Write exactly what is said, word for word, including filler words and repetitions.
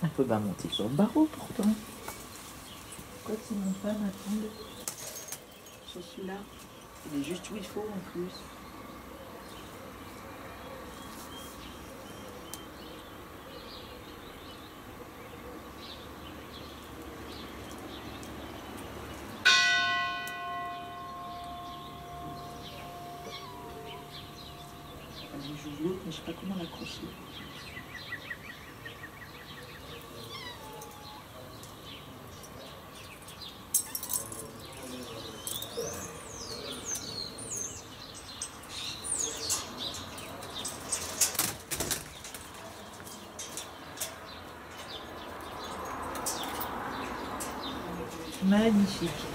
Elle peut pas monter sur le barreau pourtant. Pourquoi tu montes pas ma tombe sur celui-là? Il est juste où il faut en plus. J'ouvre l'autre, mais je sais pas comment l'accrocher. Magnifique.